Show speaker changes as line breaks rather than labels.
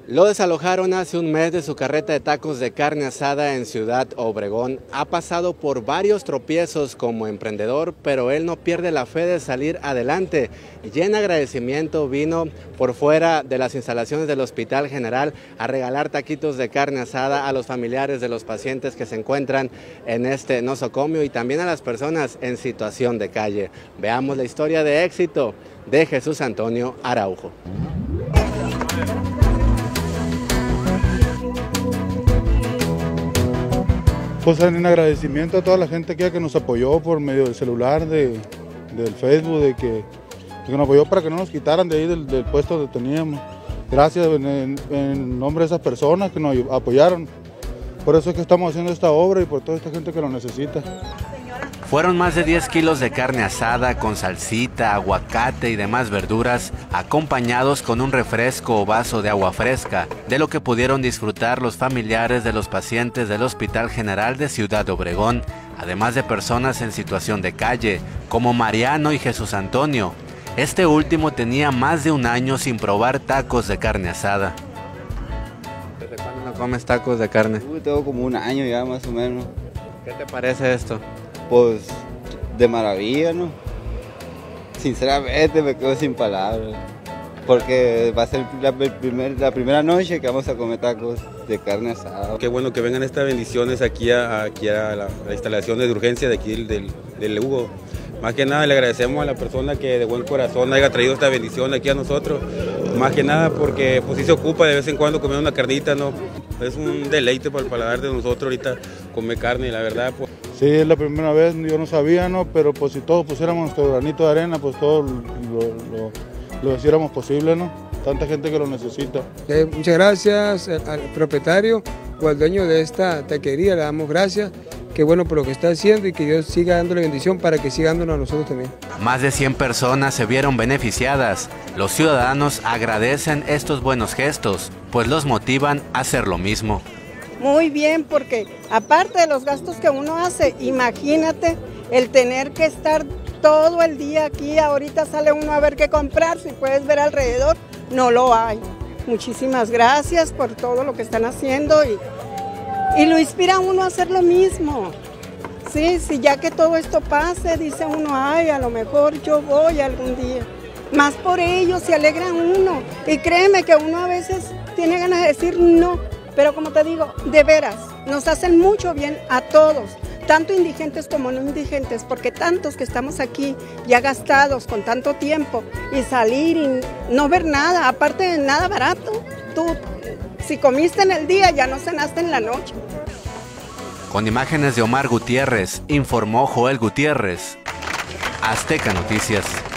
Lo desalojaron hace un mes de su carreta de tacos de carne asada en Ciudad Obregón. Ha pasado por varios tropiezos como emprendedor, pero él no pierde la fe de salir adelante. Y en agradecimiento vino por fuera de las instalaciones del Hospital General a regalar taquitos de carne asada a los familiares de los pacientes que se encuentran en este nosocomio y también a las personas en situación de calle. Veamos la historia de éxito de Jesús Antonio Araujo.
Pues en agradecimiento a toda la gente que nos apoyó por medio del celular, del Facebook, de que nos apoyó para que no nos quitaran de ahí del puesto donde teníamos. Gracias en nombre de esas personas que nos apoyaron. Por eso es que estamos haciendo esta obra y por toda esta gente que lo necesita.
Fueron más de 10 kilos de carne asada con salsita, aguacate y demás verduras, acompañados con un refresco o vaso de agua fresca, de lo que pudieron disfrutar los familiares de los pacientes del Hospital General de Ciudad Obregón, además de personas en situación de calle, como Mariano y Jesús Antonio. Este último tenía más de un año sin probar tacos de carne asada. ¿Desde cuándo no comes tacos de carne?
Tengo como un año ya más o menos.
¿Qué te parece esto?
Pues de maravilla, ¿no? Sinceramente me quedo sin palabras, porque va a ser la primera noche que vamos a comer tacos de carne asada.
Qué bueno que vengan estas bendiciones aquí a la instalación de urgencia de aquí del Hugo. Más que nada le agradecemos a la persona que de buen corazón haya traído esta bendición aquí a nosotros. Más que nada porque pues sí se ocupa de vez en cuando comer una carnita, ¿no? Es un deleite para el paladar de nosotros ahorita comer carne, la verdad. Pues.
Sí, es la primera vez, yo no sabía, ¿no? Pero pues si todos pusiéramos nuestro granito de arena, pues todo lo hiciéramos posible, ¿no? Tanta gente que lo necesita.
Muchas gracias al propietario o al dueño de esta taquería, le damos gracias. Qué bueno por lo que está haciendo y que Dios siga dándole bendición para que siga dándonos a nosotros también.
Más de 100 personas se vieron beneficiadas. Los ciudadanos agradecen estos buenos gestos, pues los motivan a hacer lo mismo.
Muy bien, porque aparte de los gastos que uno hace, imagínate el tener que estar todo el día aquí, ahorita sale uno a ver qué comprar, si puedes ver alrededor, no lo hay. Muchísimas gracias por todo lo que están haciendo y lo inspira a uno a hacer lo mismo. Sí, ya que todo esto pase, dice uno, ay, a lo mejor yo voy algún día. Más por ellos se alegra uno. Y créeme que uno a veces tiene ganas de decir no, pero como te digo, de veras, nos hacen mucho bien a todos, tanto indigentes como no indigentes, porque tantos que estamos aquí ya gastados con tanto tiempo y salir y no ver nada, aparte de nada barato, tú si comiste en el día ya no cenaste en la noche.
Con imágenes de Omar Gutiérrez, informó Joel Gutiérrez, Azteca Noticias.